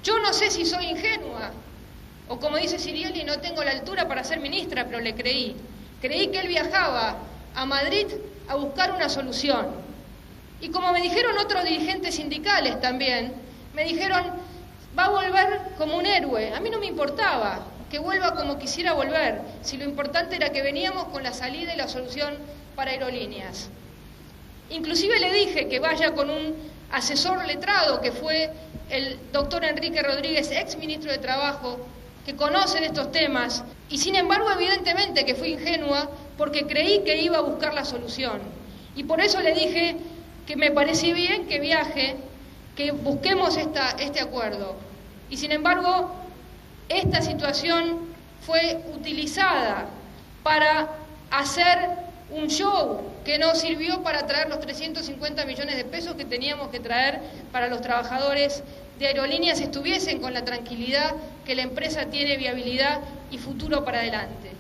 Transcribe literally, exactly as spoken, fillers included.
Yo no sé si soy ingenua, o como dice Cirielli, no tengo la altura para ser ministra, pero le creí. Creí que él viajaba a Madrid a buscar una solución. Y como me dijeron otros dirigentes sindicales también, me dijeron, va a volver como un héroe. A mí no me importaba que vuelva como quisiera volver, si lo importante era que veníamos con la salida y la solución para Aerolíneas. Inclusive le dije que vaya con un asesor letrado, que fue el doctor Enrique Rodríguez, ex ministro de Trabajo, que conoce de estos temas, y sin embargo evidentemente que fui ingenua porque creí que iba a buscar la solución. Y por eso le dije que me parecía bien que viaje, que busquemos esta, este acuerdo. Y sin embargo, esta situación fue utilizada para hacer un show que no sirvió para traer los trescientos cincuenta millones de pesos que teníamos que traer para los trabajadores de Aerolíneas estuviesen con la tranquilidad que la empresa tiene viabilidad y futuro para adelante.